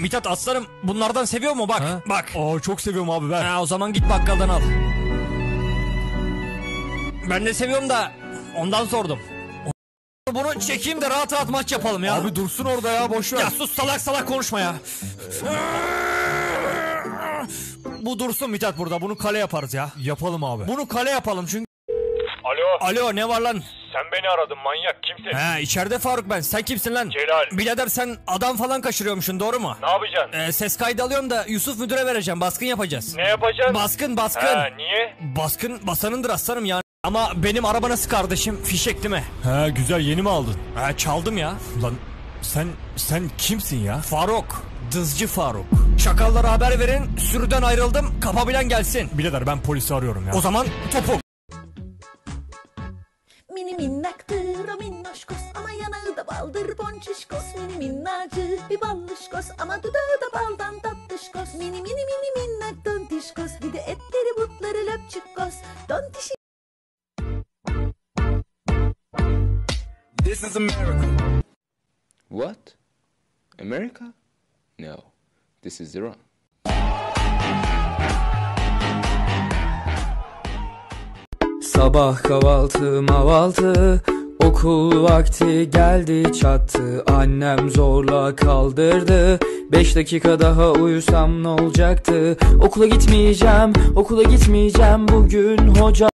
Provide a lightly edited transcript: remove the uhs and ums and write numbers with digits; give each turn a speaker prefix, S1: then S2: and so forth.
S1: Mithat aslanım bunlardan seviyor mu bak?
S2: Ha?
S1: Bak.
S2: Aa çok seviyorum abi ver.
S1: O zaman git bakkaldan al. Ben de seviyorum da ondan sordum. Bunu çekeyim de rahat rahat maç yapalım ya.
S2: Abi dursun orada ya, boş ver.
S1: Ya sus, salak salak konuşma ya. Bu dursun Mithat burada, bunu kale yaparız ya.
S2: Yapalım abi.
S1: Bunu kale yapalım çünkü.
S3: Alo.
S1: Ne var lan?
S3: Sen beni aradın manyak, kimsin?
S1: İçeride Faruk ben. Sen kimsin lan?
S3: Celal.
S1: Birader sen adam falan kaçırıyormuşsun, doğru mu?
S3: Ne yapacaksın?
S1: Ses kaydı alıyorum da Yusuf müdüre vereceğim. Baskın yapacağız.
S3: Ne yapacaksın?
S1: Baskın.
S3: Niye?
S1: Baskın basanındır aslanım yani. Ama benim araba nasıl kardeşim? Fişek değil mi?
S2: He güzel, yeni mi aldın?
S1: Çaldım ya.
S2: Lan sen kimsin ya?
S1: Faruk. Dızcı Faruk. Şakallara haber verin. Sürüden ayrıldım. Kapabilen gelsin.
S2: Birader ben polisi arıyorum ya.
S1: O zaman topuk.
S4: Mini minnaktır o minnoşkos ama yanağı da baldır ponçişkos. Mini minnacık bir ballışkos ama dudağı da baldan tatlışkos. Mini minnak tontişkos, bir de etleri butları löpçükkos. Tontişi.
S5: This is America. What? America? No. This is Iran.
S6: Sabah kahvaltı mavaltı, okul vakti geldi çattı. Annem zorla kaldırdı, 5 dakika daha uyusam ne olacaktı? Okula gitmeyeceğim bugün hoca